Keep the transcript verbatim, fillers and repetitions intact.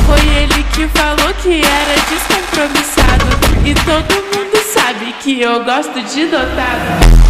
Foi ele que falou que era descompromissado, e todo mundo sabe que eu gosto de dotado.